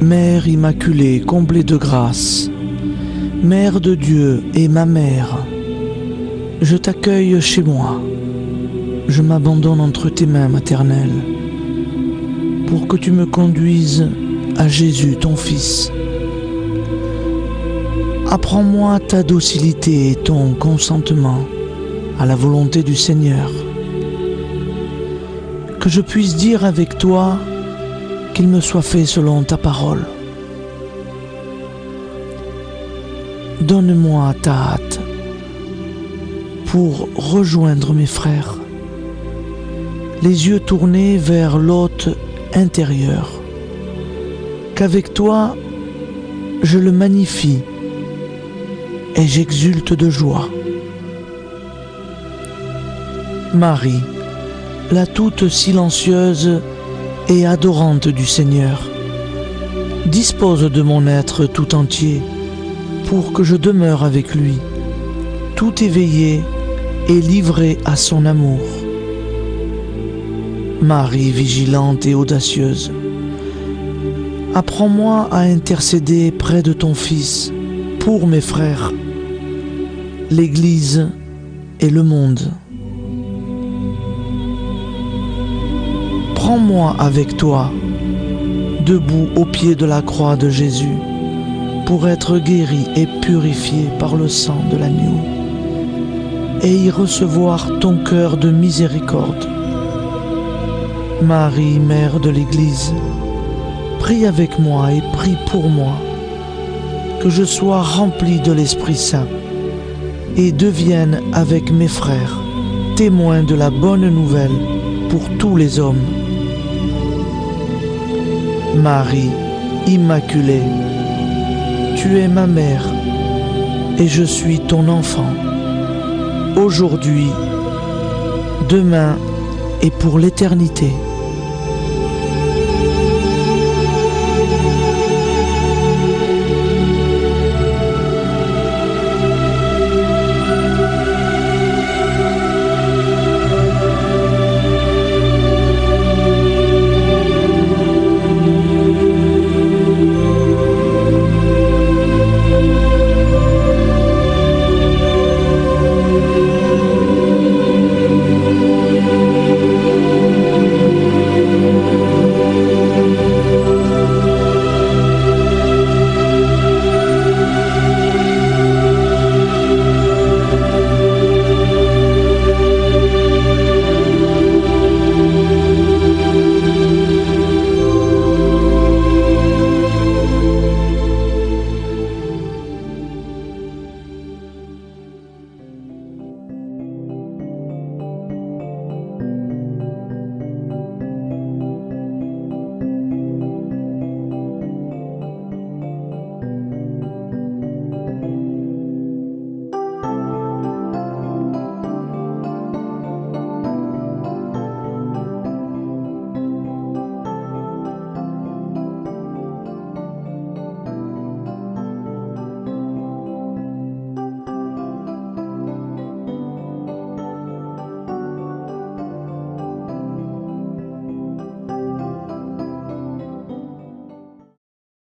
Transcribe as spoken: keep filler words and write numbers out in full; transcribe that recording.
Mère Immaculée, comblée de grâce, Mère de Dieu et ma mère, je t'accueille chez moi. Je m'abandonne entre tes mains maternelles pour que tu me conduises à Jésus, ton Fils. Apprends-moi ta docilité et ton consentement à la volonté du Seigneur. Que je puisse dire avec toi qu'il me soit fait selon ta parole. Donne-moi ta hâte pour rejoindre mes frères, les yeux tournés vers l'hôte intérieur, qu'avec toi je le magnifie et j'exulte de joie. Marie, la toute silencieuse et adorante du Seigneur, dispose de mon être tout entier pour que je demeure avec lui, tout éveillé et livré à son amour. Marie vigilante et audacieuse, apprends-moi à intercéder près de ton Fils pour mes frères, l'Église et le monde. Prends-moi avec toi, debout au pied de la croix de Jésus, pour être guéri et purifié par le sang de l'agneau, et y recevoir ton cœur de miséricorde. Marie, Mère de l'Église, prie avec moi et prie pour moi, que je sois rempli de l'Esprit Saint et devienne avec mes frères témoin de la bonne nouvelle pour tous les hommes. Marie Immaculée, tu es ma mère et je suis ton enfant, aujourd'hui, demain et pour l'éternité.